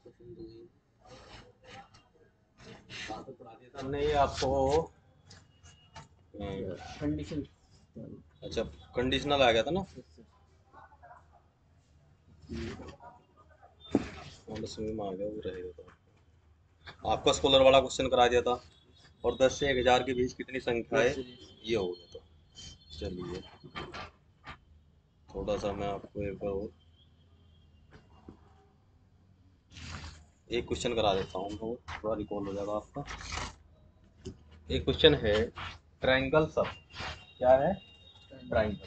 कहाँ पे पढ़ा दिया था हमने ये आपको? कंडीशन। अच्छा, कंडीशनल आ गया था ना। समझ में आ गया, वो रहेगा तो आपका स्कॉलर वाला क्वेश्चन करा दिया था। और 10 से 1000 के बीच कितनी संख्या है, यस सर। ये हो गया। तो चलिए, थोड़ा सा मैं आपको एक बार और एक क्वेश्चन करा देता हूँ, तो थोड़ा रिकॉल हो जाएगा आपका। एक क्वेश्चन है, ट्रायंगल सब क्या है? ट्रायंगल।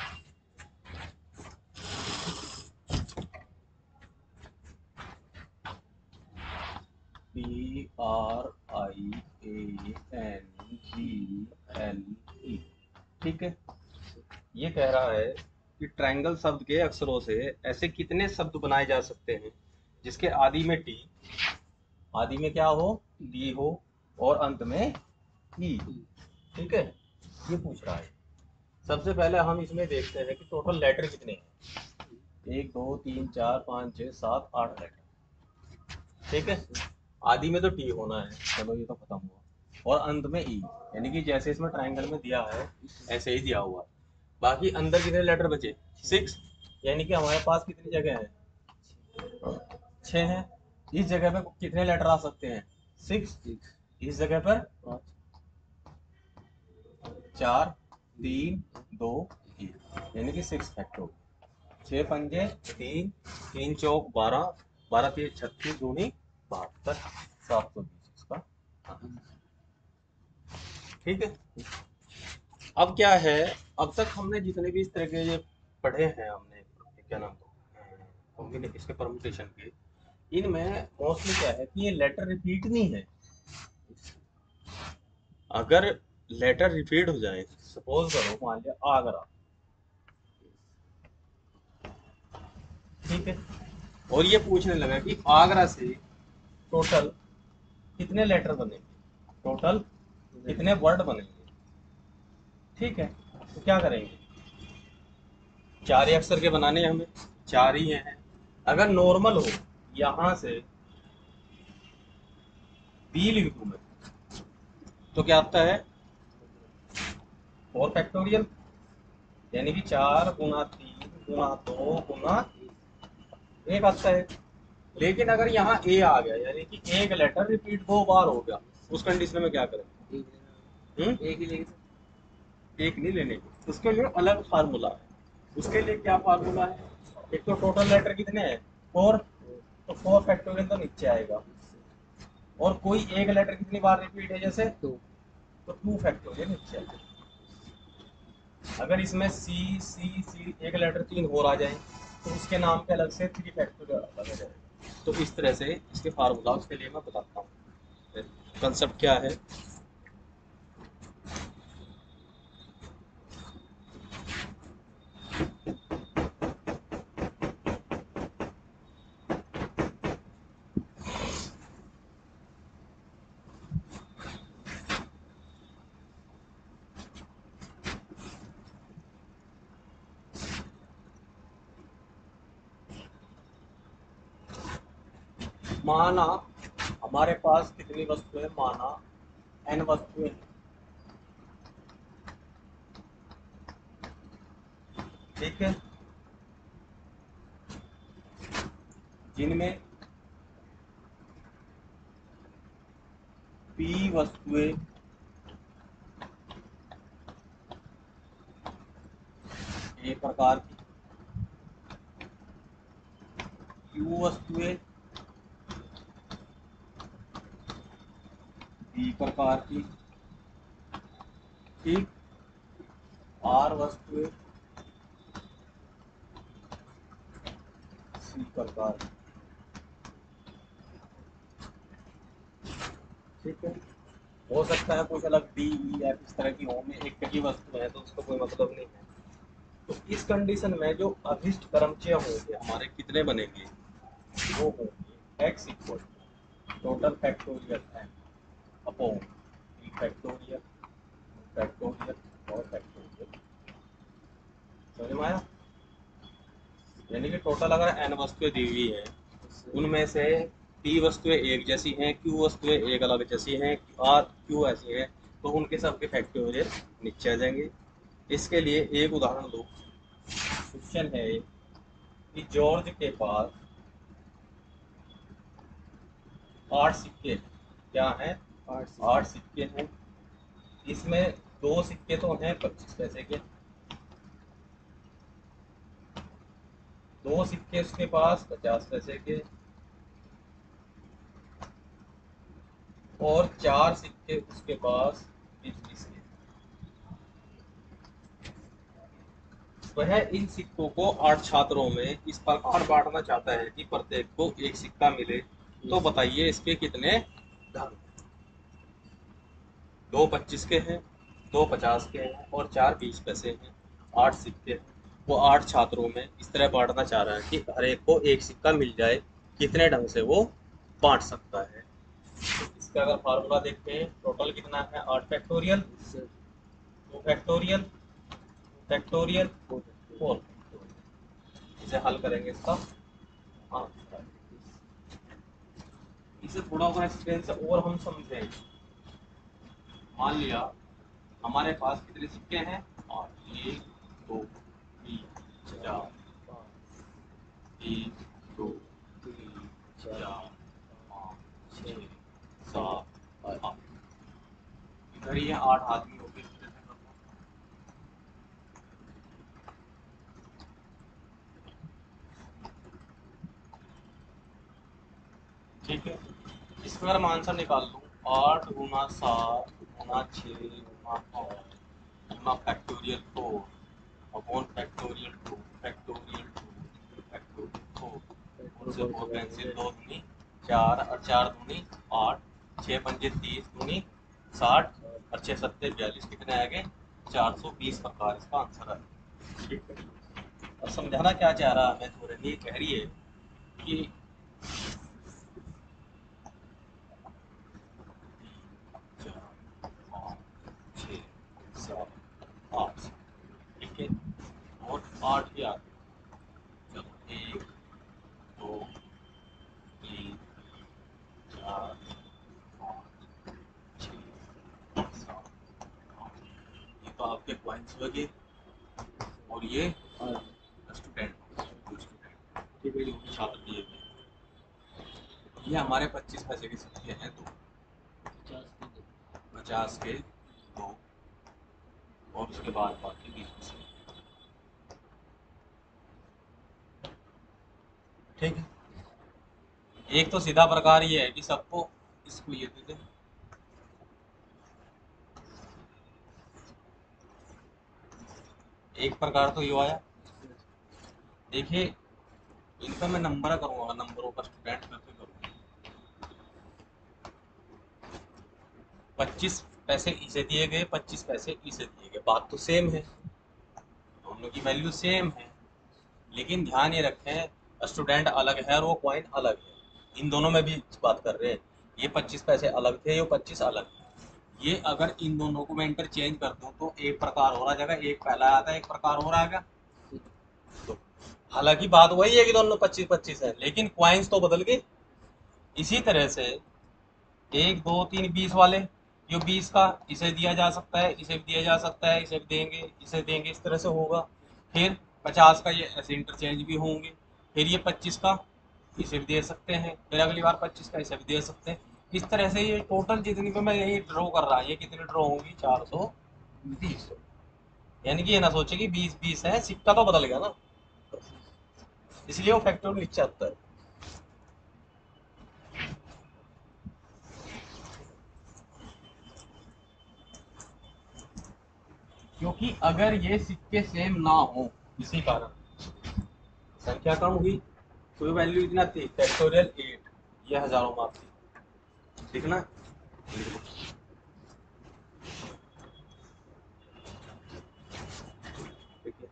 TRIANGLE, ठीक है। ये कह रहा है कि ट्रायंगल शब्द के अक्षरों से ऐसे कितने शब्द बनाए जा सकते हैं जिसके आदि में टी, आदि में क्या हो, टी हो, और अंत में ई, ठीक है। ये पूछ रहा है। सबसे पहले हम इसमें देखते हैं कि टोटल लेटर कितने हैं। 1 2 3 4 5 6 7 8 लेटर, ठीक है। आदि में तो टी होना है, चलो ये तो खत्म हुआ। और अंत में ई, यानी कि जैसे इसमें ट्रायंगल में दिया है ऐसे ही दिया हुआ है। बाकी अंदर कितने लेटर बचे? 6। यानी कि हमारे पास कितनी जगह है? 6 है। इस जगह पे कितने लेटर आ सकते हैं? 6। इस जगह पर 4 3 2 1, यानी कि 6 फैक्टर। 6 पंजे 3, 3 चौक 12, 12 3 36 दूनी 72, 720 इसका, ठीक है। अब क्या है, अब तक हमने जितने भी इस तरह के ये पढ़े हैं हमने, क्या नाम कॉम्बिनेशन इसके परमुटेशन के, इनमें मोस्टली क्या है कि ये लेटर रिपीट नहीं है। अगर लेटर रिपीट हो जाए, सपोज करो मान लिया आगरा, ठीक है, और ये पूछने लगा कि आगरा से टोटल कितने लेटर बनेंगे, टोटल कितने वर्ड बनेंगे, ठीक है। तो क्या करेंगे, 4 ही अक्षर के बनाने हैं हमें, 4 ही हैं। अगर नॉर्मल हो, यहां से बी लिख दूं मैं, तो क्या आता है? 4 फैक्टोरियल, यानी कि 4 गुना 3 गुना 2 गुना 1 आता है। लेकिन अगर यहाँ ए आ गया, यानी कि एक लेटर रिपीट 2 बार हो गया, उस कंडीशन में क्या करें? एक ही लेंगे, एक नहीं लेने की, उसके लिए अलग फार्मूला है। उसके लिए क्या फार्मूला है? एक तो टोटल लेटर कितने हैं? 4, तो 4 फैक्टोरियल तो नीचे आएगा। और कोई एक लेटर कितनी बार रिपीट है, जैसे तो 2 फैक्टोरियल नीचे आएगा। अगर इसमें सी सी सी एक लेटर 3 और आ जाए, तो उसके नाम पे अलग से 3 फैक्टोरियल अलग आ जाएगा। तो इस तरह से इसके फार्मूला उसके लिए मैं बताता हूँ। कंसेप्ट क्या है? माना हमारे पास कितनी वस्तुएं, माना n वस्तुएं, ठीक है, जिनमें p वस्तुएं a प्रकार की, q वस्तुएं b प्रकार की, ठीक, r वस्तुएं c प्रकार की, ठीक है। हो सकता है कुछ अलग डी ई एफ इस तरह की हो, में एक ही वस्तु है तो उसका कोई मतलब नहीं है। तो इस कंडीशन में जो अभिष्ट क्रमचय होंगे हमारे कितने बनेंगे, वो होंगे x equal total factorial n upon p factorial factorial और फैक्टोरियल। समझ में आया? यानी कि टोटल अगर n वस्तुएं दी हुई है, उनमें से P वस्तुएं एक जैसी हैं, Q वस्तुएं एक अलग जैसी हैं, R Q ऐसी हैं, तो उनके सबके फैक्टोरियल नीचे आ जाएंगे। इसके लिए एक उदाहरण लो। क्वेश्चन है कि जॉर्ज के पास 8 सिक्के हैं। क्या हैं? 8 सिक्के हैं। इसमें 2 सिक्के तो हैं 25 पैसे के, 2 सिक्के उसके पास 50 पैसे के, और 4 सिक्के उसके पास 20 के। वह इन सिक्कों को 8 छात्रों में इस प्रकार बांटना चाहता है कि प्रत्येक को एक सिक्का मिले। तो बताइए इसके कितने ढंग? 2 25 के हैं, 2 50 के हैं और 4 20 पैसे हैं। 8 सिक्के हैं, वो 8 छात्रों में इस तरह बांटना चाह रहा है कि हर एक को एक सिक्का मिल जाए। कितने ढंग से वो बांट सकता है? इसका अगर फार्मूला देखते हैं, टोटल कितना है? 8 फैक्टोरियल, 2 फैक्टोरियल, फैक्टोरियल, 4। इसे हल करेंगे इसका आंसर। इसे थोड़ा और एक्सपीरियंस से और हम समझें। मान लिया हमारे पास कितने सिक्के हैं? 8। 1 2 3 4 1 2 3 4 5 6 7 8। इधर ये 8 आदमी हो गए। ठीक है, इसका अगर मैं आंसर निकाल दूँ, 8 गुना 7 गुना 6 गुना 5 गुना factorial 4 upon factorial 2 factorial 2 factorial 4 उनसे 4 कैंसिल, 2 दूनी 4 और 4 दूनी 8, 6 पंजे 30 दूनी 60 और 6 सत्ते 42। कितने आ गए? 420 प्रकार इसका आंसर है। ठीक है, और समझाना क्या चाह रहा है? मैं थोड़ी कह रही है कि 6 7 8, ठीक है, और 8 ही आते। चलो 1 2 3 4 5 6 7 8। ये तो आपके पॉइंट्स लगे, और ये स्टूडेंट, ठीक है, जो भी छात्र दिए गए। ये हमारे 25 पैसे के सिक्के हैं, तो 50 के 2 और उसके बाद बाकी 20 पैसे। ठीक है, एक तो सीधा प्रकार ये है कि सबको इसको ये दे दे। एक प्रकार तो ये आया। देखिए, इनका मैं नंबर करूँगा, नंबरों का स्टूडेंट करके करूँगा। 25 पैसे इसे दिए गए, 25 पैसे इसे दिए गए, बात तो सेम है, दोनों की वैल्यू सेम है। लेकिन ध्यान ये रखें, स्टूडेंट अलग है और वो कॉइन अलग है। इन दोनों में भी बात कर रहे हैं, ये 25 पैसे अलग थे, ये 25 अलग है। ये अगर इन दोनों को मैं इंटरचेंज कर दूं तो एक प्रकार हो रहा जाएगा, एक पहला आता है, एक प्रकार हो रहा है। तो हालांकि बात वही है कि दोनों 25 25 है, लेकिन क्वाइंस तो बदल गए। इसी तरह से 1 2 3 20 वाले, जो 20 का इसे दिया जा सकता है, इसे भी दिया जा सकता है, इसे भी देंगे, इसे देंगे, इस तरह से होगा। फिर 50 का ये ऐसे इंटरचेंज भी होंगे। फिर ये 25 का इसे भी दे सकते हैं, फिर अगली बार 25 का इसे भी दे सकते हैं। इस तरह से ये टोटल जितनी को मैं यही ड्रॉ कर रहा है, ये कितनी ड्रॉ होंगी? 420। यानी कि ये ना सोचे कि 20 20 है, सिक्का तो बदल गया ना, इसलिए वो फैक्टर नीचे आता है। क्योंकि अगर ये सिक्के सेम ना हो, इसी कारण संख्या कम हुई, तो वैल्यू इतना थी फैक्टोरियल 8, ये हजारों में आती, ठीक ना? ठीक है,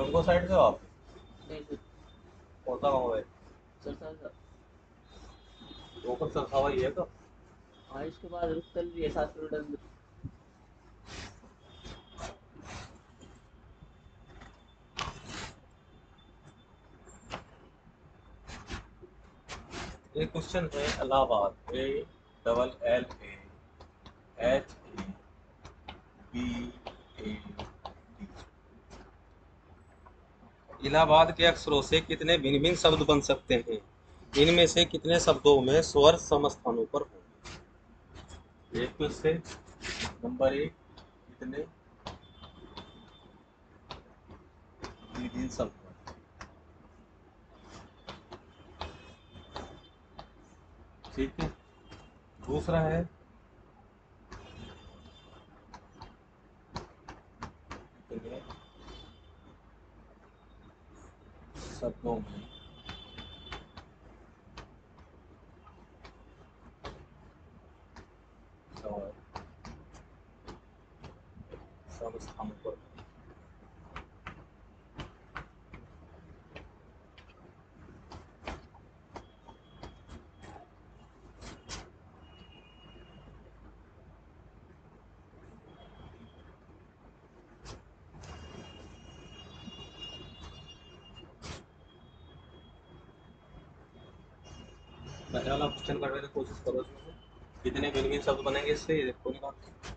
गंगो साइड से हो आप? नहीं सर। कौन सा गाँव है? सरसा सर। ऊपर सरसावा ही है तो। हाँ इसके बाद रुकतल भी है 7 किलोमीटर अंदर। एक क्वेश्चन है इलाहाबाद, ALLAHABAD। इलाहाबाद के अक्षरों से कितने भिन्न भिन्न शब्द बन सकते हैं? इनमें से कितने शब्दों में स्वर समस्थानों पर होंगे? एक क्वेश्चन नंबर 1, कितने भिन्न भिन्न शब्द? ठीक है। दूसरा है कितने शब्दों में स्वर समस्थानों पर। पहले वाला क्वेश्चन करने की कोशिश करो, इसमें से कितने भिन्न भिन्न शब्द बनेंगे इससे, ये देखो निकाल।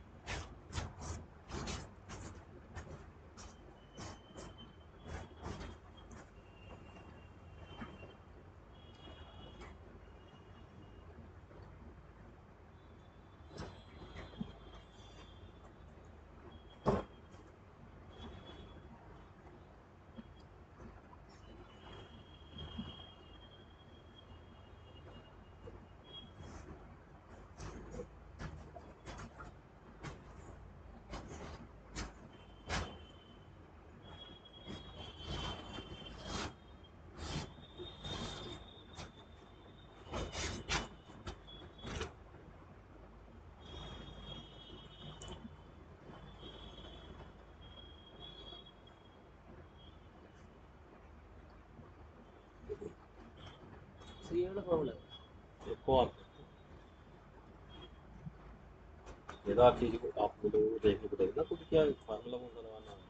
सर ये वाला फॉर्मूला है। देखो आप, ये तो आप चीज को आपको तो देखने को पड़ेगा ना, कुछ क्या फार्मूला कौन सा लगाना है।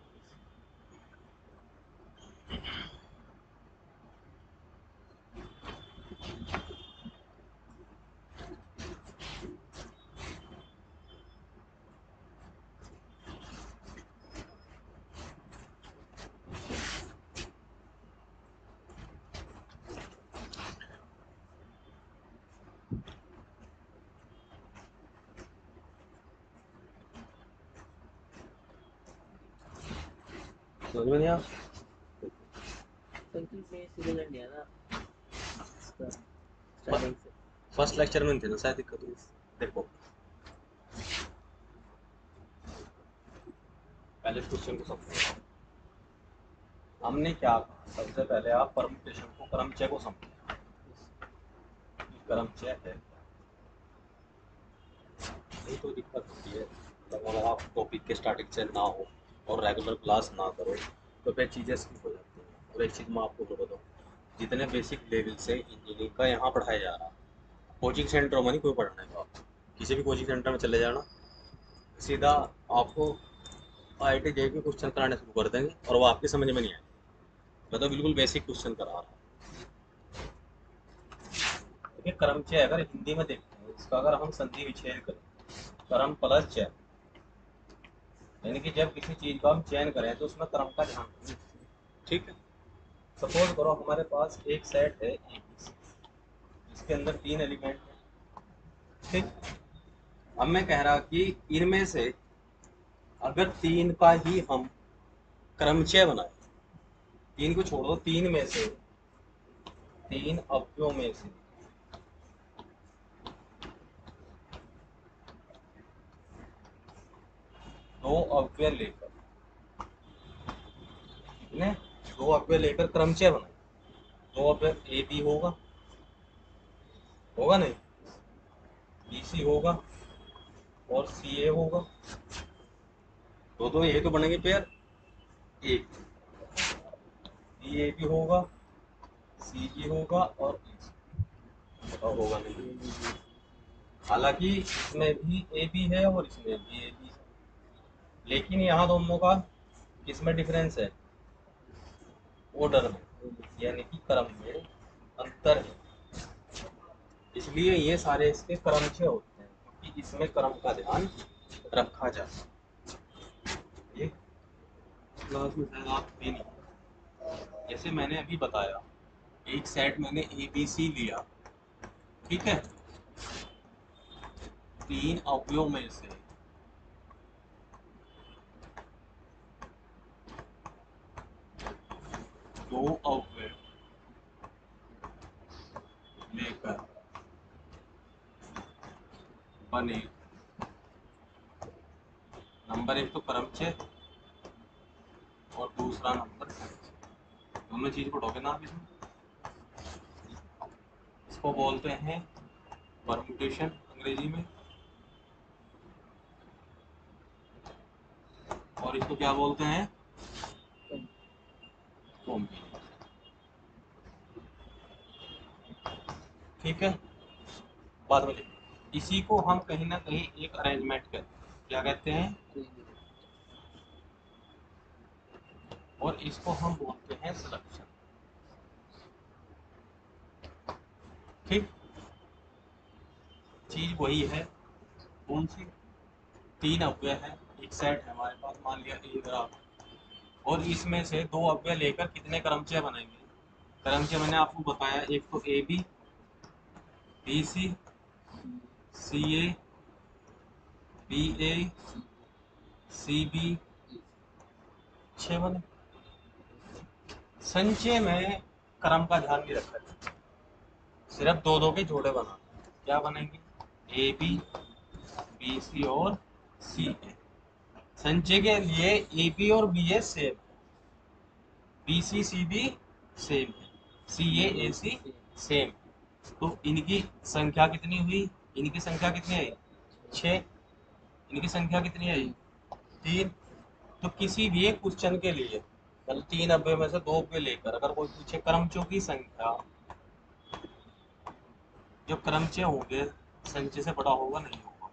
समझ में नहीं आया? संकीर्त में सीरियल एंड है ना इसका, स्टार्टिंग से। फर्स्ट लेक्चर में थे ना शायद, दिक्कत हुई। देखो पहले क्वेश्चन को समझो। हमने क्या कहा, सबसे पहले आप परमुटेशन को, क्रमचय को समझो। क्रमचय है, नहीं कोई दिक्कत होती है, मतलब अगर आप टॉपिक के स्टार्टिंग से ना हो और रेगुलर क्लास ना करो तो फिर चीज़ें स्किप हो जाती हैं। और एक चीज़ मैं आपको तो बताऊँ, जितने बेसिक लेवल से इंजीनियरिंग का यहाँ पढ़ाया जा रहा है, कोचिंग सेंटरों में नहीं कोई पढ़ाने का। आप किसी भी कोचिंग सेंटर में चले जाना, सीधा आपको IIT JEE के क्वेश्चन कराने शुरू कर देंगे और वो आपकी समझ में नहीं आएगा। मैं तो बिल्कुल बेसिक क्वेश्चन करा रहा हूँ। देखिए क्रमचय अगर हिंदी में देखते हैं, इसका अगर हम संधि विच्छेद करें, क्रम प्लस चय, यानी कि जब किसी चीज का हम चयन करें तो उसमें क्रम का ध्यान रखें। ठीक है। सपोज करो हमारे पास एक सेट है ABC, जिसके अंदर 3 एलिमेंट है। ठीक। अब मैं कह रहा कि इनमें से अगर 3 का ही हम क्रमचय बनाए, 3 को छोड़ दो, 3 में से 3 अवयवों में से 2 अवयव लेकर, कितने, 2 अवयव लेकर क्रमचय बनाए, 2 अवयव AB होगा, होगा नहीं, BC होगा और CA होगा। दो दो ये तो बनेंगे पेयर, एक बी ए बी होगा, सी बी होगा और होगा नहीं। हालांकि इसमें भी ए बी है और इसमें भी ए बी है, लेकिन यहाँ दोनों का किसमें डिफरेंस है? ऑर्डर में, यानी कि क्रम में अंतर है। इसलिए ये सारे इसके क्रमचय होते हैं, क्योंकि इसमें क्रम का ध्यान रखा जाता है। ये क्लास में शायद आप थे नहीं। जैसे मैंने अभी बताया, एक सेट मैंने ए बी सी लिया, ठीक है, तीन अवयव में से दो अवयव लेकर बने नंबर एक तो क्रमचय और दूसरा नंबर संचय। दोनों चीज पढ़ोगे ना आप इसमें। इसको बोलते हैं परम्यूटेशन अंग्रेजी में, और इसको क्या बोलते हैं? कॉम्बिनेशन। ठीक है, बाद में इसी को हम कहीं ना कहीं एक अरेंजमेंट कहते हैं। क्या कहते हैं? और इसको हम बोलते हैं सिलेक्शन। ठीक, चीज वही है। कौन सी? तीन अवयव है, एक सेट है हमारे पास, मान लिया ए ग्राफ, और इसमें से दो अवयव लेकर कितने क्रमचय बनेंगे? क्रमचय मैंने आपको बताया, एक तो A B, B C, C A, B A, C B, 6 बने। संचय में क्रम का ध्यान नहीं रखा जाता, सिर्फ दो दो के जोड़े बना। क्या बनेंगे? ए बी, बी सी और सी ए। संचय के लिए ए बी और B A same, B C B same है, सी ए सी सेम। तो इनकी संख्या कितनी हुई? इनकी संख्या कितनी आई? 6। इनकी संख्या कितनी आई? 3। तो किसी भी एक क्वेश्चन के लिए, मतलब तीन अव्यय में से दो अव्यय लेकर अगर कोई पूछे क्रमचयों की संख्या, जो क्रमचय होंगे संचय से बड़ा होगा नहीं होगा।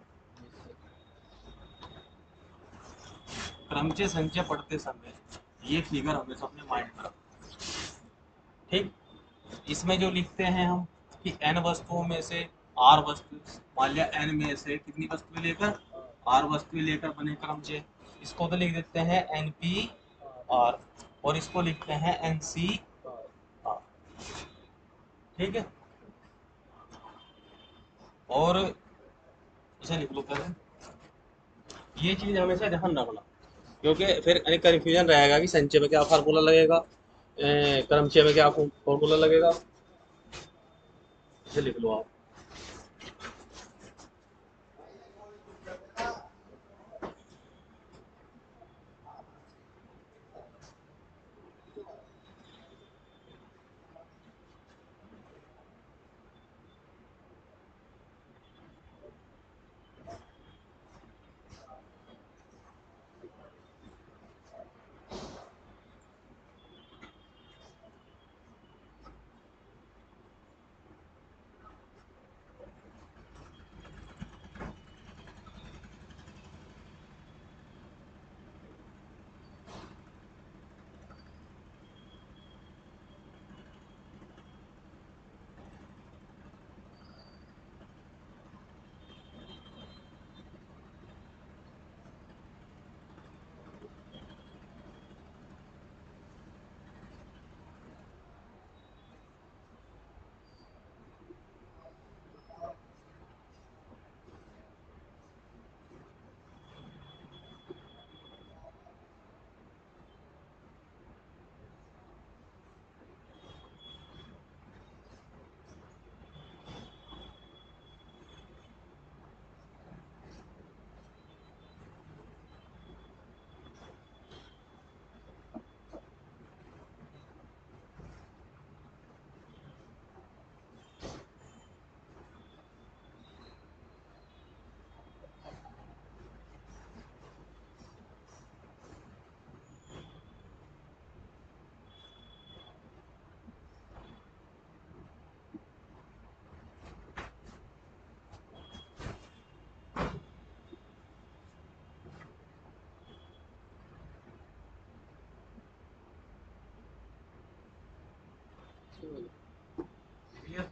क्रमचय संचय पढ़ते समय ये फिगर हमेशा अपने माइंड में रखना। ठीक, इसमें जो लिखते हैं हम कि n वस्तुओं में से r वस्तु, मान लिया n में से कितनी वस्तुएं लेकर? r वस्तुएं लेकर बने क्रमचय। इसको तो लिख देते हैं np r, और इसको लिखते हैं nc r। ठीक है, और इसे लिख लो पहले। ये चीज हमेशा ध्यान रखना, क्योंकि फिर कन्फ्यूजन रहेगा कि संचय में क्या फार्मूला लगेगा, क्रमचय में क्या फार्मूला लगेगा। इसे लिख लो आप। Clear?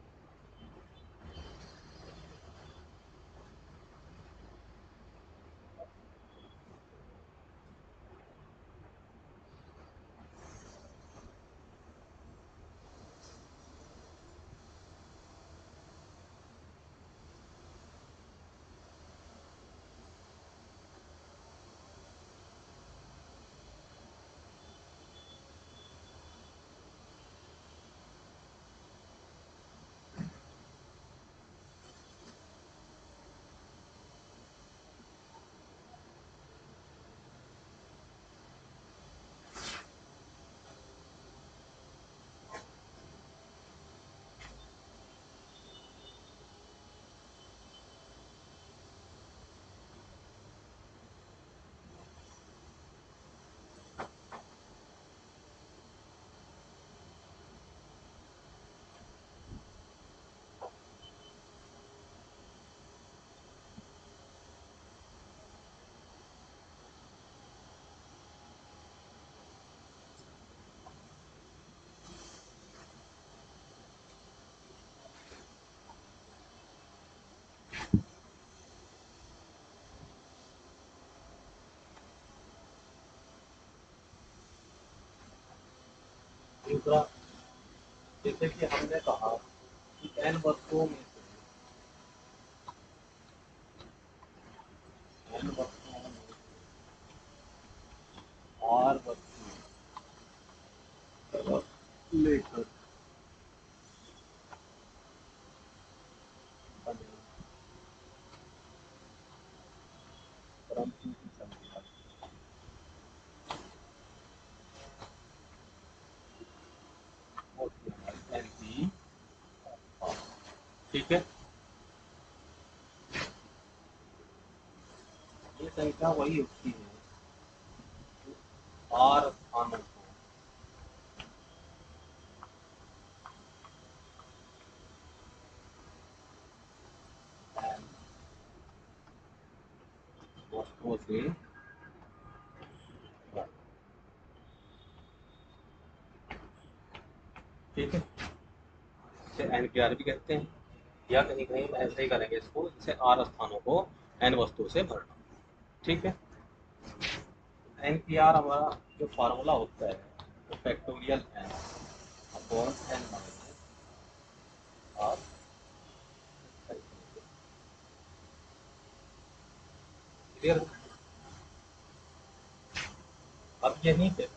दूसरा, जैसे कि हमने कहा कि n वस्तुओं में से n वस्तुओं में r वस्तु लेकर बने परमाणु की संख्या होती है hmp। ठीक है, ये संख्या वही होती है r स्थानों को n वस्तुओं से भर। ठीक है, इसे n के r भी कहते हैं, या कहीं कहीं ऐसे ही करेंगे इसको, इसे r स्थानों को n वस्तुओं से भरना। ठीक है, n पी आर हमारा जो फार्मूला होता है वो factorial n upon n minus r। Clear? अब यहीं पे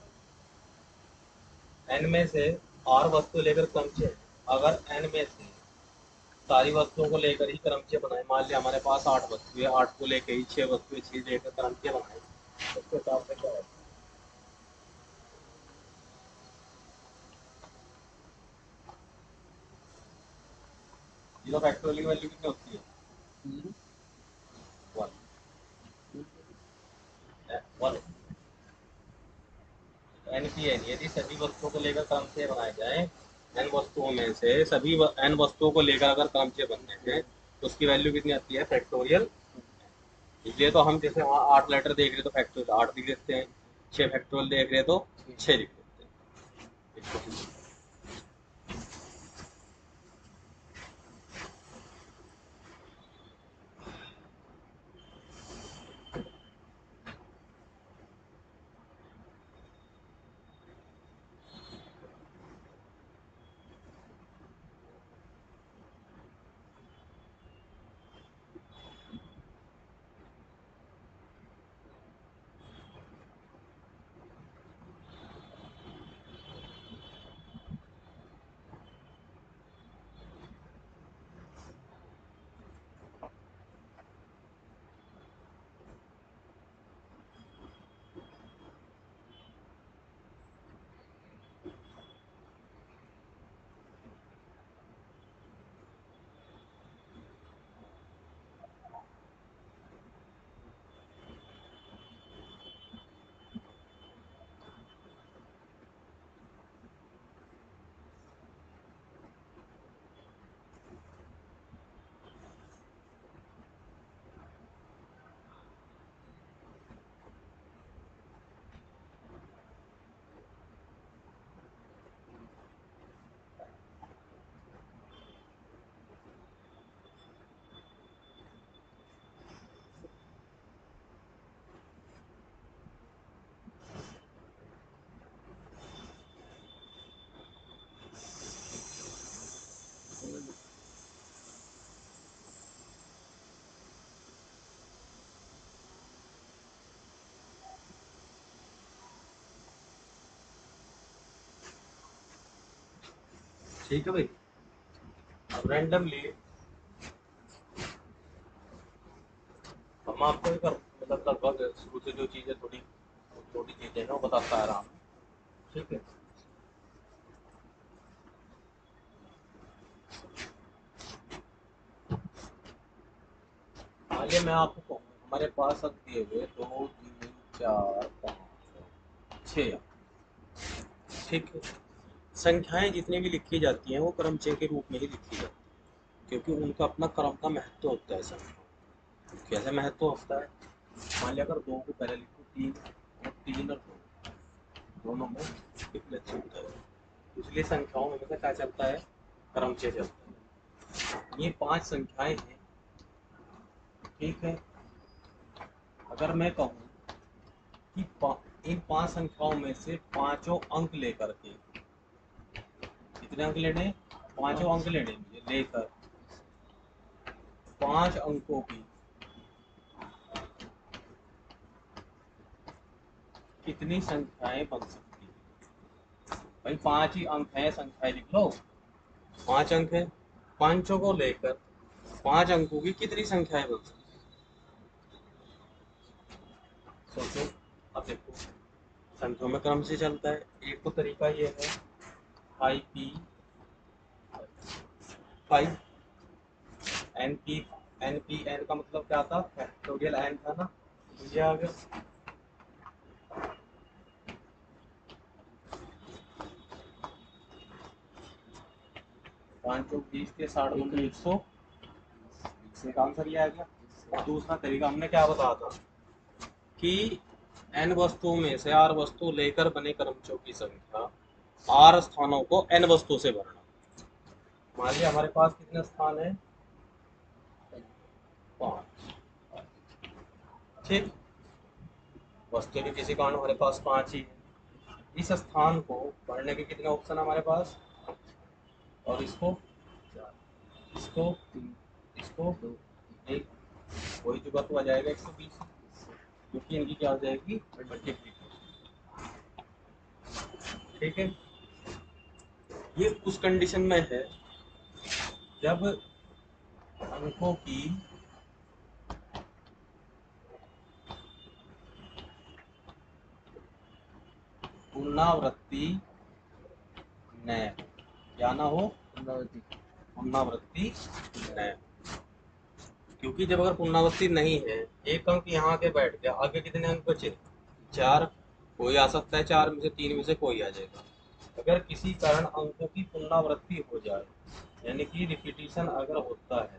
n में से r वस्तु लेकर क्रमचय, अगर n में से सारी वस्तुओं को लेकर ही क्रमचय बनाए, मान लिया हमारे पास 8 वस्तु है, 8 को लेकर ही 6 वस्तु 6 लेकर क्रमचय बनाए, उसके हिसाब से क्या होगा? जीरो फैक्टोरियल की वैल्यू कितनी होती है? 1। n की n, यदि सभी वस्तुओं को लेकर क्रमचय बनाए जाए, n वस्तुओं में से सभी n वस्तुओं को लेकर अगर क्रमचय बनने हैं तो उसकी वैल्यू कितनी आती है? फैक्टोरियल। इसलिए तो हम जैसे वहाँ 8 लेटर देख रहे तो फैक्टोरियल 8 लिख देते हैं, 6 फैक्टोरियल देख रहे तो 6 लिख देते हैं। ठीक है भाई। अब रैंडमली हम आपको एक मतलब लगभग शुरू से जो चीज़ें थोड़ी छोटी चीज़ें हैं वो बताता आ रहा हूँ। ठीक है। आगे मैं आपको कहूँ हमारे पास अब दिए हुए 2 3 4 5 6। ठीक है। संख्याएं जितनी भी लिखी जाती हैं वो क्रमचय के रूप में ही लिखी जाती हैं, क्योंकि उनका अपना क्रम का महत्व होता है। संख्या कैसे महत्व होता है? मान लिया अगर 2 को पहले लिखो 3 और 3 और 2 दोनों में डिफरेंस होता है, इसलिए संख्याओं में हमेशा क्या चलता है? क्रमचय चलता है। ये 5 संख्याएं हैं। ठीक है। अगर मैं कहूँ कि इन 5 संख्याओं में से पांचों अंक लेकर के, कितने अंक लेने? पांचों अंक लेने मुझे लेकर 5 अंकों की कितनी संख्याएं बन सकती है? भाई 5 ही अंक हैं, संख्याएं लिख लो। 5 अंक है, पांचों को लेकर 5 अंकों की कितनी संख्याएं बन सकती है? सोचो। अब देखो संख्याओं में क्रम से चलता है। एक तो तरीका ये है five P 5 N P N का मतलब क्या था? फैक्टोरियल एन था ना, तो ये आ गया। पाँच चौक 20 के 60 दूनी 100, इसमें का आंसर ये आ गया। और दूसरा तरीका हमने क्या बताया था कि n वस्तुओं में से r वस्तु लेकर बने क्रमचों की संख्या r स्थानों को n वस्तु से भरना। मान लिया हमारे पास कितने स्थान है? 5। ठीक। वस्तु भी किसी कारण हमारे पास 5 ही है। इस स्थान को भरने के कितने ऑप्शन है हमारे पास? और इसको इसको इसको एक, वही जुगा तो आ जाएगा 120, क्योंकि इनकी क्या हो जाएगी? मल्टीप्लिकेशन। ठीक है। ये उस कंडीशन में है जब अंकों की पुनरावृत्ति न हो, क्या ना हो? पुनरावृत्ति न। क्योंकि जब अगर पुनरावृत्ति नहीं है, एक अंक यहाँ के बैठ गया, आगे कितने अंक बचे? 4। कोई आ सकता है 4 में से, 3 में से कोई आ जाएगा। अगर किसी कारण अंकों की पुनरावृत्ति हो जाए, यानी कि रिपीटिशन अगर होता है,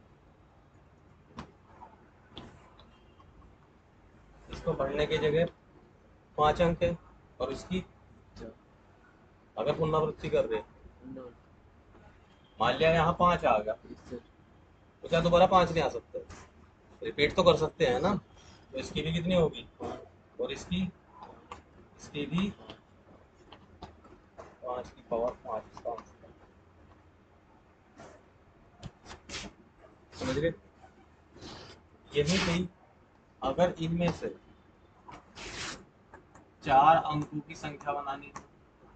इसको भरने की जगह 5 अंक है और इसकी अगर पुनरावृत्ति कर रहे, मान लिया यहाँ 5 आ गया, तो क्या दोबारा 5 नहीं आ सकते? रिपीट तो कर सकते हैं ना। तो इसकी भी कितनी होगी? और इसकी भी 5 की पावर 5 इसका आंसर। समझ गए? यही थी। अगर इनमें से 4 अंकों की संख्या बनानी है,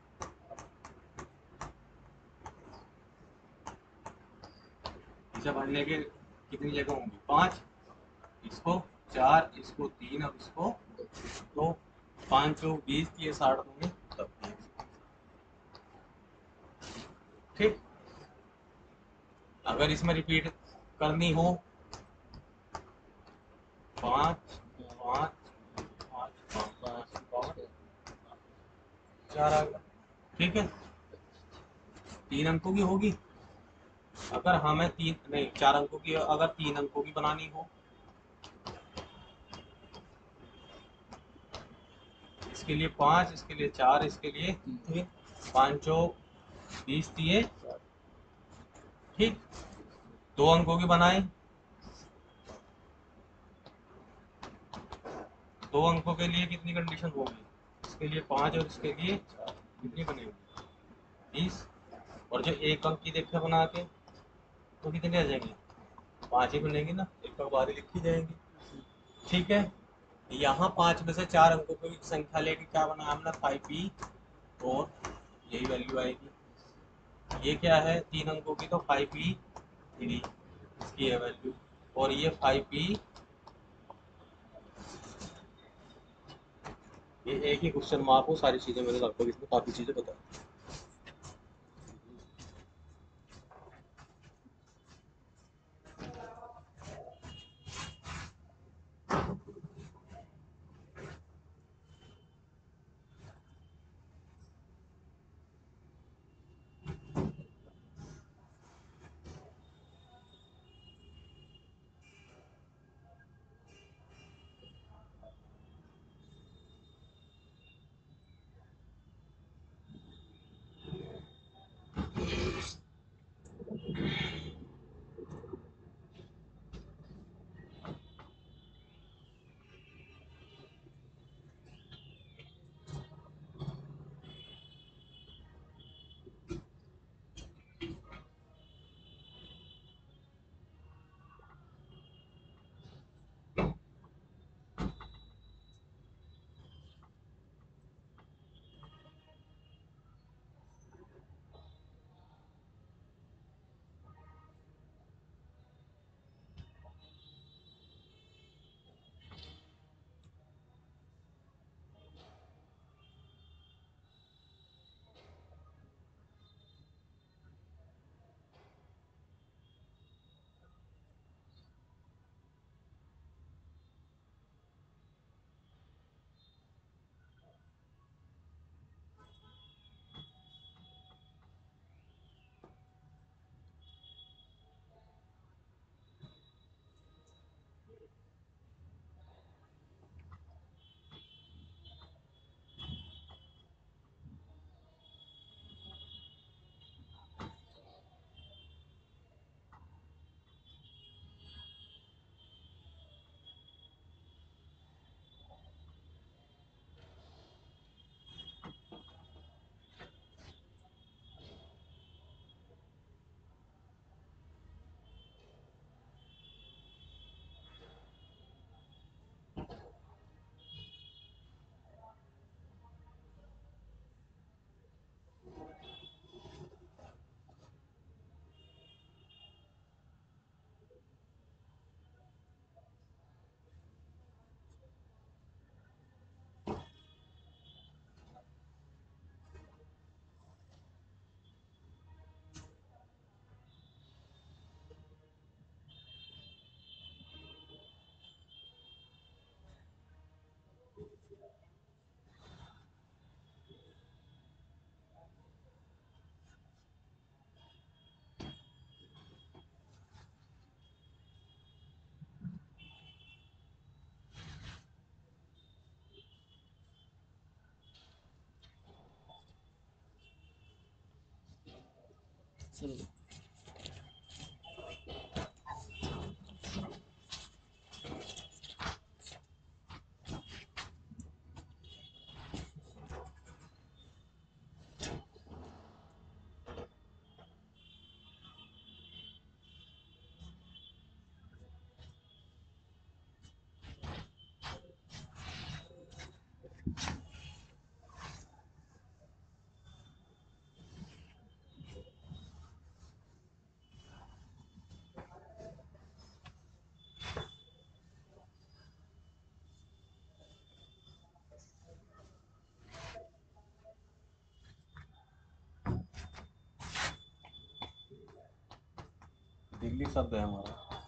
इसे भरने के कितनी जगह होंगी? 5। इसको 4, इसको 3 और इसको 2। 5 चौक 20, ये 60 दूंगे तब। ठीक। अगर इसमें रिपीट करनी हो 5 5 5 5 4 आ गया। ठीक है। 3 अंकों की होगी। अगर हमें 3 नहीं 4 अंकों की, अगर 3 अंकों की बनानी हो, इसके लिए 5, इसके लिए 4, इसके लिए 3। 5 चौक 20 दिए। ठीक। 2 अंकों की बनाए, 2 अंकों के लिए कितनी कंडीशन होगी? इसके लिए 5 और इसके लिए कितनी बनेगी? 20। और जो 1 अंक की देखते बना के, तो कितनी आ जाएंगी? 5 ही बनेगी ना, एक अंक बाहर लिखी जाएंगी। ठीक है। यहाँ 5 में से 4 अंकों की संख्या लेके क्या बना हमने? 5p, और यही वैल्यू आएगी। ये क्या है, 3 अंकों की, तो 5p3 इसकी है वैल्यू। और ये 5p, ये एक ही क्वेश्चन मार्क हो, सारी चीजें मैंने लगभग इसमें काफी चीजें बता दी। चलो। दिल्ली शब्द है हमारा।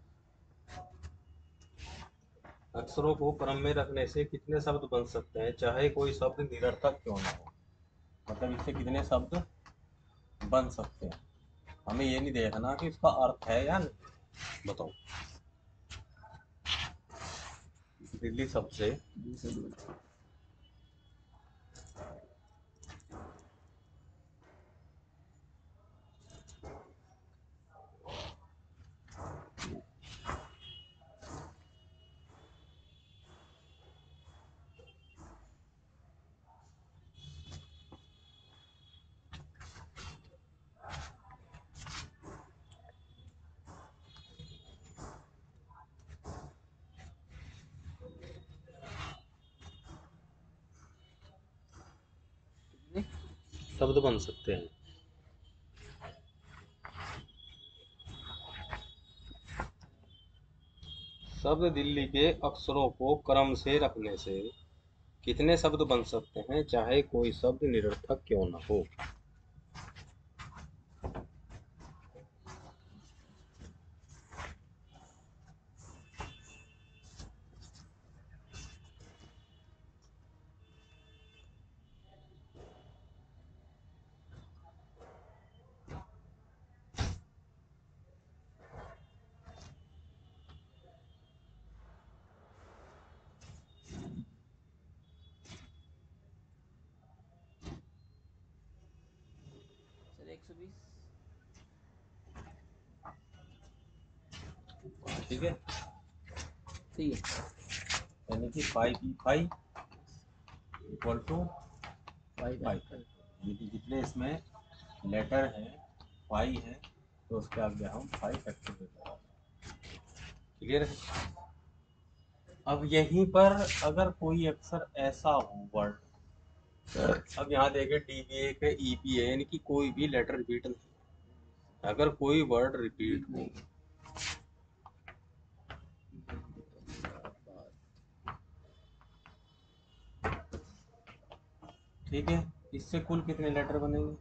अक्षरों को क्रम में रखने से कितने शब्द बन सकते हैं, चाहे कोई शब्द निरर्थक क्यों ना हो। मतलब इससे कितने शब्द बन सकते हैं, हमें ये नहीं देखना कि इसका अर्थ है या नहीं। बताओ। दिल्ली शब्द से शब्द बन सकते हैं। शब्द दिल्ली के अक्षरों को क्रम से रखने से कितने शब्द बन सकते हैं, चाहे कोई शब्द निरर्थक क्यों न हो? सर 120। ठीक है, ठीक है। यानी कि 5e5 इक्वल टू 5 5। जितने इसमें लेटर हैं 5 है, तो उसके आगे हम 5 फैक्टोरियल लगाते हैं। क्लियर है? अब यहीं पर अगर कोई अक्षर ऐसा हो वर्ड, अब यहाँ देखें डी बी ए के ई पी है, यानी कि कोई भी लेटर रिपीट नहीं। अगर कोई वर्ड रिपीट हो, ठीक है, इससे कुल कितने लेटर बनेंगे?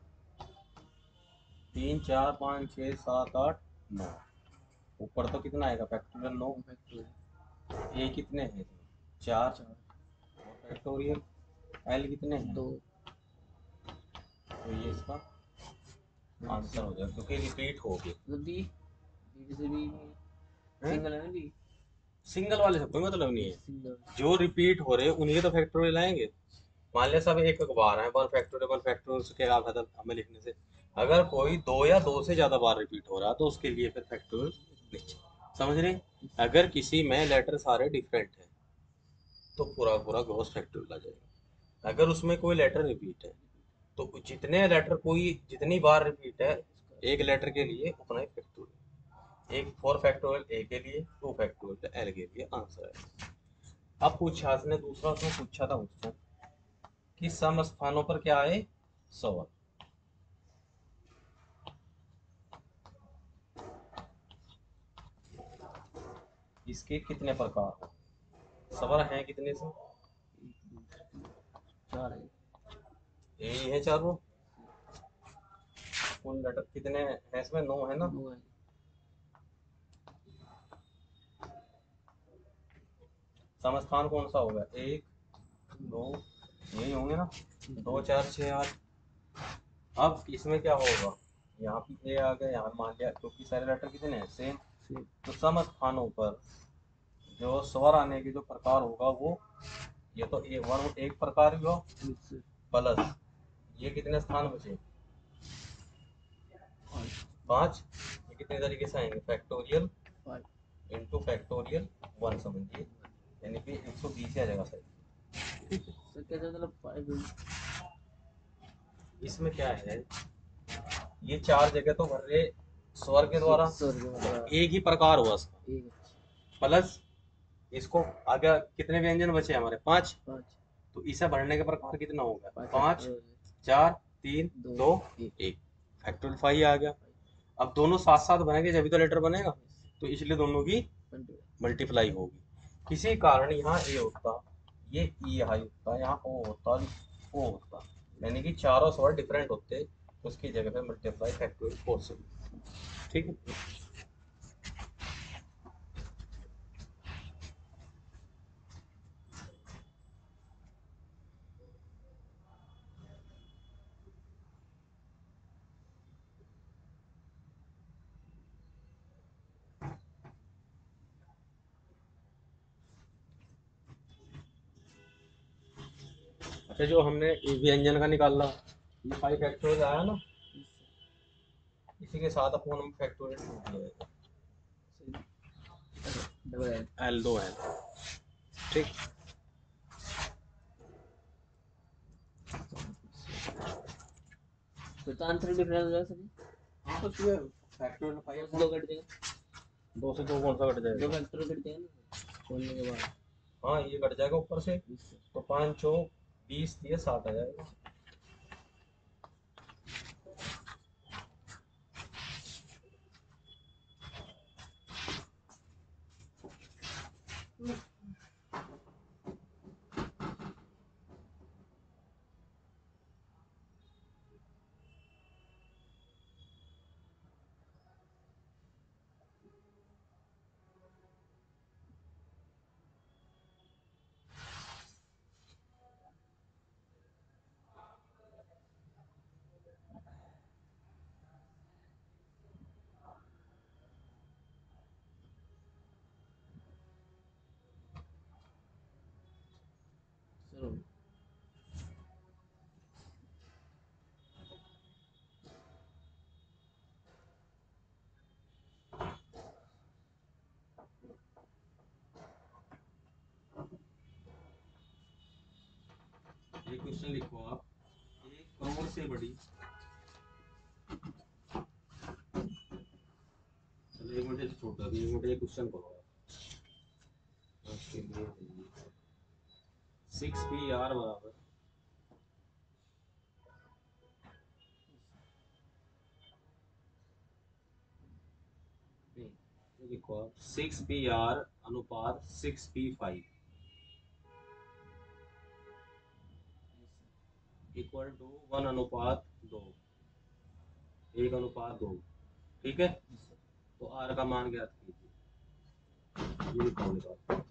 3 4 5 6 7 8 9। ऊपर तो कितना आएगा? फैक्टोरियल 9। ए कितने हैं? 4। फैक्टोरियल एल कितने हैं? 2। तो ये इसका आंसर हो जाएगा, क्योंकि रिपीट हो गई। मतलब बी बी से बी सिंगल है ना बी। सिंगल वाले से कोई मतलब नहीं है, सिंगल। जो रिपीट हो रहे हैं उन्हीं के तो फैक्टोरियल आएंगे। मान लिया सब एक एक बार है, 1 फैक्टोरियल से क्या फायदा हमें लिखने से? अगर कोई 2 या 2 से ज्यादा बार रिपीट हो रहा है तो उसके लिए फिर फैक्टोरियल नीचे। समझ रहे? अगर किसी में लेटर सारे डिफरेंट है तो पूरा पूरा ग्रॉस फैक्टोरियल आ जाएगा। अगर उसमें कोई लेटर रिपीट है तो जितने लेटर, कोई जितनी बार रिपीट है एक लेटर के लिए, उतना ही फैक्टोरियल। एक 4 फैक्टोरियल ए के लिए, 2 फैक्टोरियल एल के लिए आंसर है। अब पूछा इसने दूसरा, उसने पूछा था मुझसे कि सम स्थानों पर क्या है? स्वर। इसके कितने प्रकार हैं? स्वर हैं कितने से? 4 है। यही है चारों। कुल लेटर कितने हैं इसमें? 9 है ना? 2 है। समस्थान कौन सा होगा? 1 2, यही होंगे ना? 2 4 6 8। अब इसमें क्या होगा? यहाँ पे ए आ गया, यहाँ मान लिया, क्योंकि सारे लेटर कितने हैं? सेम। तो समस्थानों पर जो स्वर आने के जो प्रकार होगा वो, ये तो ए वन एक प्रकार ही हो, प्लस ये कितने स्थान बचे? 5। ये कितने तरीके से आएंगे? फैक्टोरियल इंटू फैक्टोरियल 1 समझिए, यानी कि 120 आ जाएगा सही। सर क्या मतलब 5। इसमें क्या है, ये 4 जगह तो भर रहे स्वर के द्वारा, एक ही प्रकार हुआ इसका, प्लस इसको आगे कितने व्यंजन बचे हमारे? 5। तो इसे भरने के प्रकार कितना होगा? 5 4 3 2 1। फैक्टोरियल 5 आ गया। अब दोनों साथ साथ बनेंगे जब भी तो लेटर बनेगा, तो इसलिए दोनों की मल्टीप्लाई होगी। किसी कारण यहाँ ए होता, ये ई हाई होता, यहाँ ओ होता, ओ होता, यानी कि चारों स्वर डिफरेंट होते, उसकी जगह पे मल्टीप्लाई फैक्टोरियल 4 से। ठीक है? अच्छा, जो हमने व्यंजन का निकाला, ये 5 फैक्टोरियल आया ना, इसी के साथ अपन हम फैक्टोरियल टूट जाएगा, एल 2 है। ठीक, फिर तो आंसर डिफरेंस हो जाएगा सर। हाँ तो फिर फैक्टोरियल 5 2 कट जाएगा। 2 से 2 कौन सा कट जाएगा? 2 फैक्टर कट जाएगा ना खोलने के बाद। हाँ, ये कट जाएगा ऊपर से, तो 5 चौक 20 दिए 7 आ जाएगा। क्वेश्चन लिखो आप, 1 करोड़ से बड़ी, चलो 1 मिनट छोटा, 1 मिनट एक क्वेश्चन करो आपके लिए। 6PR बराबर, नहीं ये लिखो आप, 6PR अनुपात 6P5 इक्वल टू 1:2, 1:2, ठीक है। तो R का मान ज्ञात कीजिए, ये लिखा होगा।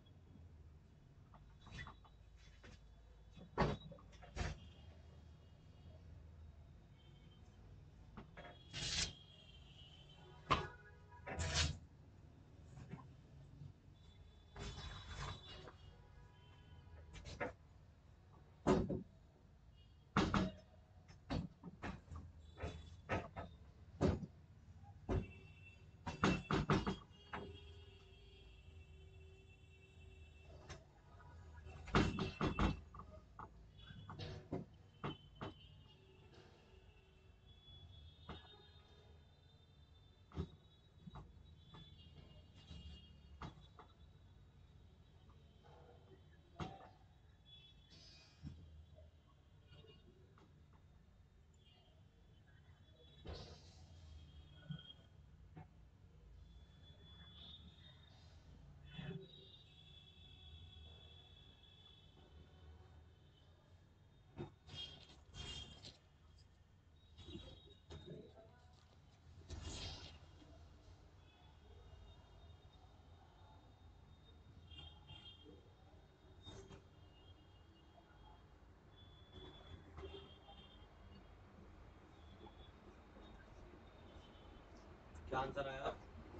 क्या आंसर आया?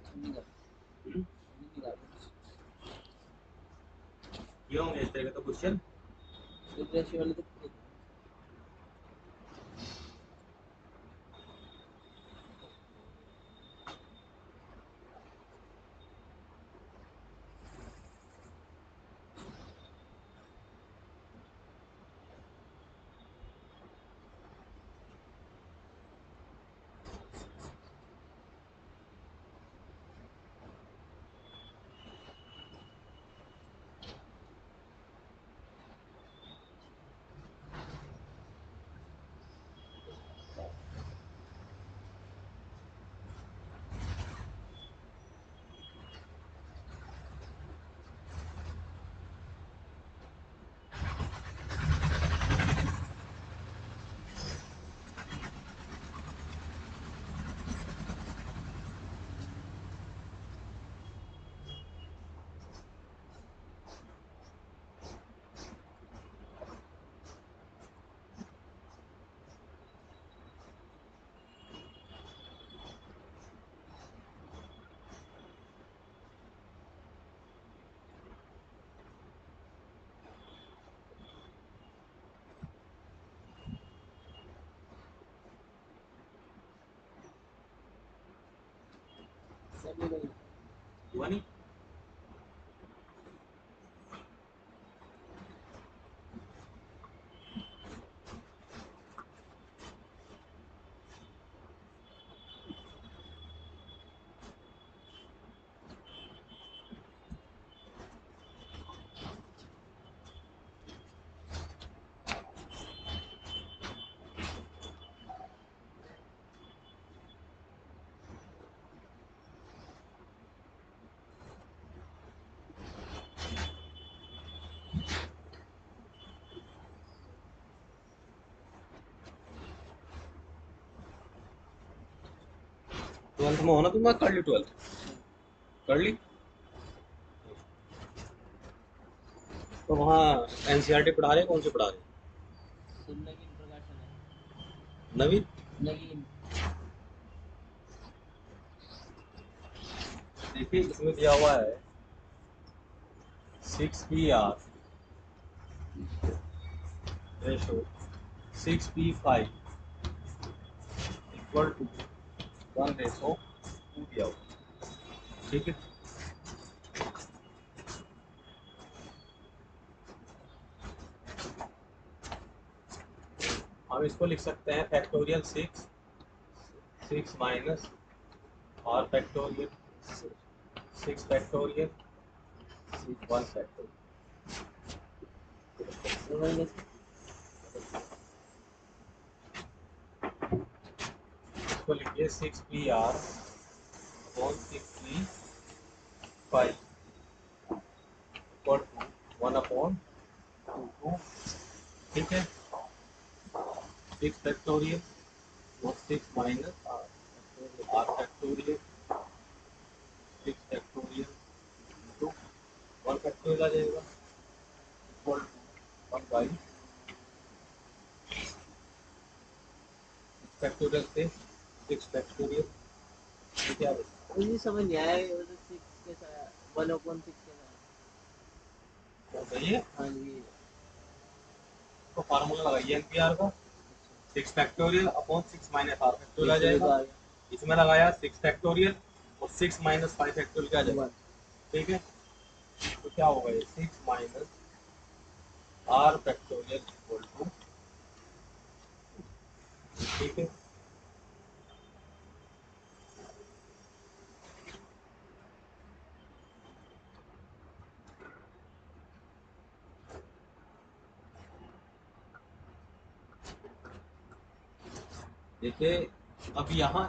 ये होंगे इस तरह के तो क्वेश्चन। वाले तो हुआ नहीं? ट्वेल्थ में होना, तुम कर ली? ट्वेल्थ कर ली तो वहाँ एनसीईआरटी पढ़ा रहे, कौन से पढ़ा रहे? नवीन प्रकाशन है। नवीन? नवीन देखिए इसमें दिया हुआ है 6PR ratio 6P5 equal to 1:2 दिया हुआ, ठीक है। हम इसको लिख सकते हैं factorial 6 6 minus R factorial 6 factorial 1 factorial. इसको लिखिए 6 PR अपॉन 6 3 5 इक्वल टू 1/2। ठीक है, 6 फैक्टोरियल और 6 minus R factorial 6 factorial into 1 factorial आ जाएगा इक्वल टू 1/6 फैक्टोरियल से 6 फैक्टोरियल। ठीक है, मुझे समझ नहीं आया ये मतलब 6 के साथ 1/6 के साथ। तो सही है, हाँ जी। तो फार्मूला लगाइए एनपीआर का 6 factorial upon 6 minus R factorial आ ये तो जाएगा। आ गया। इसमें लगाया 6 फैक्टोरियल और 6 माइनस 5 फैक्टोरियल क्या आ जाएगा। ठीक है, तो क्या होगा ये 6 minus R factorial equal to, ठीक है, देखिए अब यहाँ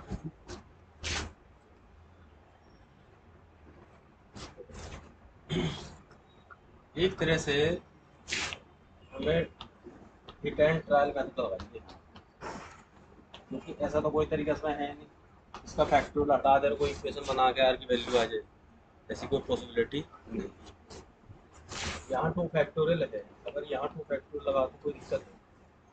एक तरह से हमें हिट एंड ट्रायल मेथड लगाइए, क्योंकि ऐसा तो कोई तरीका इसमें है नहीं इसका फैक्टोरियल हटा दे कोई इक्वेशन बना के आर की वैल्यू आ जाए, ऐसी कोई पॉसिबिलिटी नहीं। यहाँ 2 फैक्टोरियल है, अगर यहाँ 2 फैक्टोरियल लगा तो कोई दिक्कत नहीं।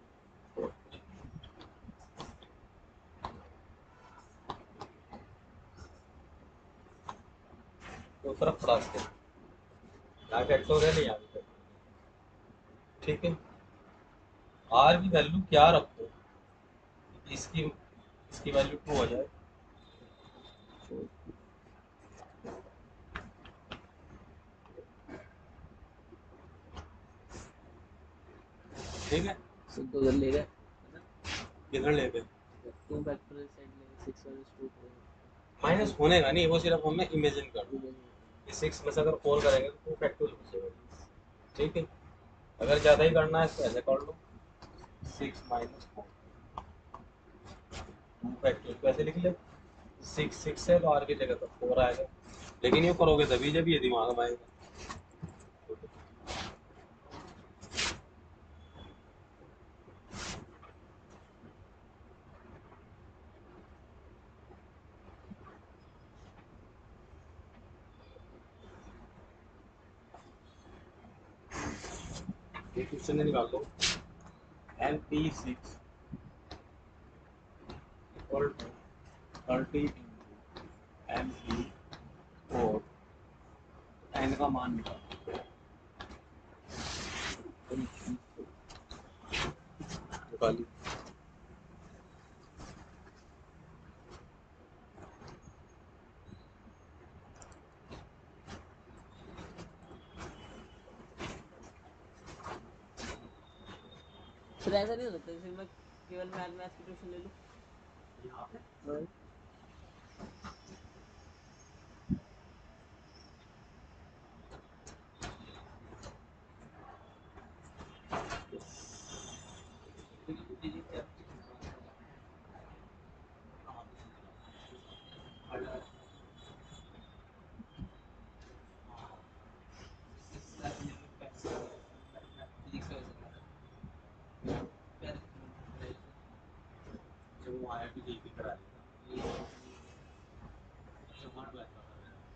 तो फर्क पड़ा इसके, यहाँ फैक्टोरियल है यहाँ पे। ठीक है, आर की वैल्यू क्या रखो, इसकी इसकी वैल्यू 2 हो जाए। ठीक है, सिंपल कर ले गए किधर ले गए, 2 फैक्टोरियल साइड ले 6 2 माइनस होने का नहीं, वो सिर्फ हमें इमेजिन कर दो। 6 में से अगर 4 करेंगे तो 2 फैक्टोरियल बचेगा। ठीक है, अगर ज़्यादा ही करना है तो ऐसे कर लो 6 माइनस 4 2 फैक्टोरियल कैसे लिख ले, 6 6 है तो आर की जगह तो 4 आएगा, लेकिन ये करोगे तभी जब ये दिमाग में आएगा। ये क्वेश्चन निकाल लो, MP6 equal to 30 MP4 N का मान निकालो, निकालिए। फिर ऐसा नहीं हो सकता फिर मैं केवल मैथ की ट्यूशन ले लूं। यहाँ पे हाँ। जब वो आया तो यही करा देगा, स्मार्ट बैच का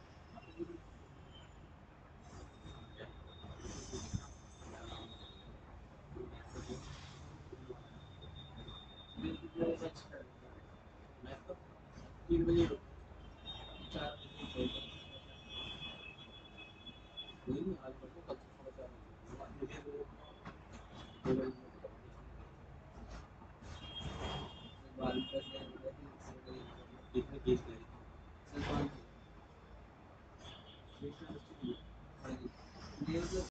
मैं तो 3 बजे कोई नहीं, आज कर लो, कल से 4:30 मुझे वो 2 बजे कितने केस ले